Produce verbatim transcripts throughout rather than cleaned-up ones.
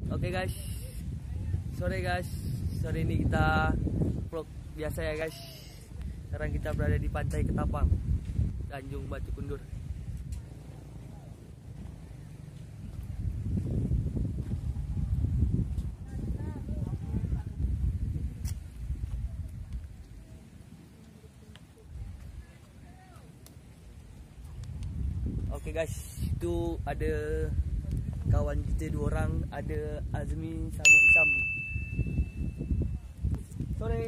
Oke guys, sore guys, sore ini kita vlog biasa ya guys. Sekarang kita berada di Pantai Ketapang, Tanjung Batu Kundur. Oke guys, itu ada kawan kita dua orang, ada Azmi sama Isam. Sore.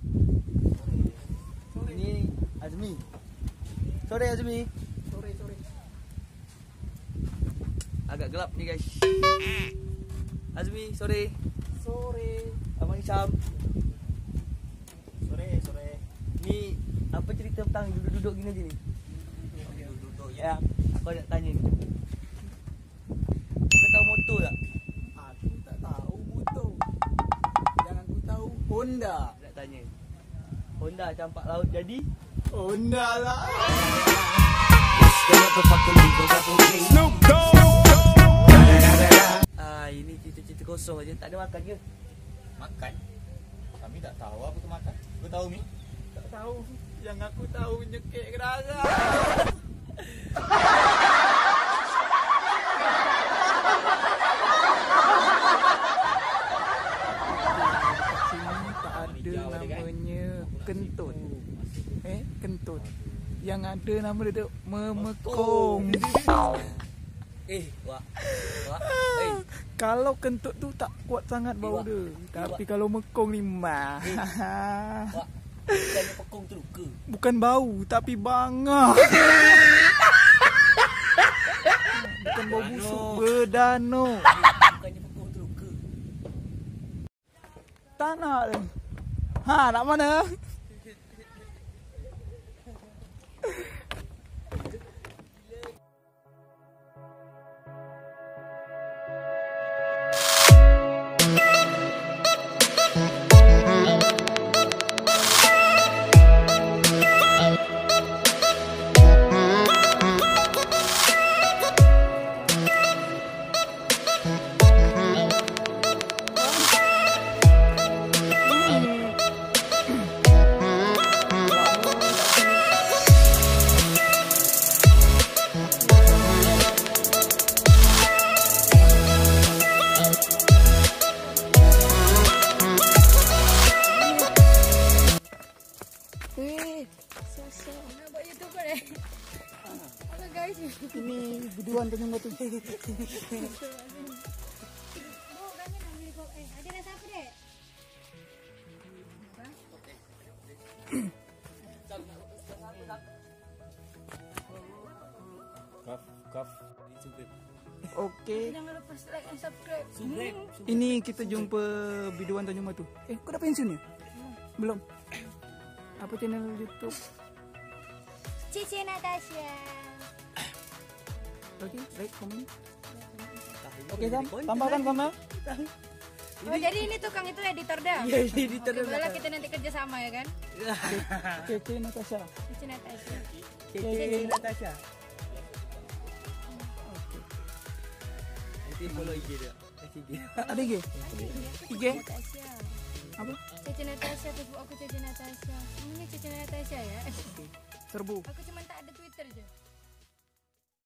Sore. Ini Azmi. Sore Azmi. Sore sore. Agak gelap nih guys. Azmi, sore. Sore. Abang Isam. Sore sore. Ni apa cerita tentang duduk-duduk gini aja nih? Duduk Ya, aku nak tanya ni. Kau tahu motor tak? Aku tak tahu motor. Yang aku tahu Honda. Nak tanya. Honda campak laut jadi? Honda lah. Snoop Dogg. Ah, ini cerita-cerita kosong aja, tak ada makan ke? Makan? Kami tak tahu apa tu makan. Kau tahu Mi? Tak tahu. Yang aku tahu nyekek kerasa. Sini tak ada namanya kentut. Eh, kentut. Yang ada nama dia tu memekong. Eh, wak. Wak. Eh, Kalau kentut tu tak kuat sangat bau dia. Tapi kalau mekong ni mah. wak. Bukannya pekong terluka. Bukan bau tapi bangah. Bukan bau busuk, berdano. Bukannya pekong terluka. Tak nak dia. Ha, nak mana? Ini biduan Tanjung Batu. Kaf kaf. Okey. Jangan lupa like and subscribe. Subscribe. Ini kita jumpa biduan Tanjung Batu. Eh, kau dah pensiun ya? Belum. Apa channel YouTube? Cici Natasha. Okey, like, komen. Okey, Sam, tambahkan sama. Oh, jadi ini tukang itu editor dah. Ya, ini di Oke, boleh kita nanti kerja sama ya kan? Cici Natasha. Cici Natasha. Cici Natasha. Nanti follow I G dia. I G. Ada I G? I G? Natasha. Apa? Cici Natasha, Facebook aku Cici Natasha. Ini Cici Natasha ya. Serbu. Aku cuma tak ada Twitter je.